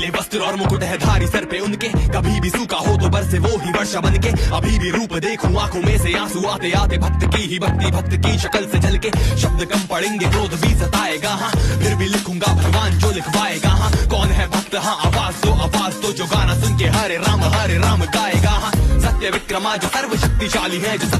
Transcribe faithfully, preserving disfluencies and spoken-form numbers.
काले वस्त्र और मुकुट है धारी सर पे उनके, कभी भी सूखा हो तो बरसे वो ही वर्षा बन के। अभी भी रूप देखूं आंखों में से आंसू आते आते, भक्त की ही भक्ति भक्त की शक्ल से झलके। शब्द कम पड़ेंगे क्रोध भी सताएगा, हाँ फिर भी लिखूंगा भगवान जो लिखवाएगा। हाँ कौन है भक्त, हाँ आवाज दो आवाज दो, जो गाना सुन के हरे राम हरे राम गाएगा। हाँ सत्य विक्रमा जो सर्वशक्तिशाली है, जो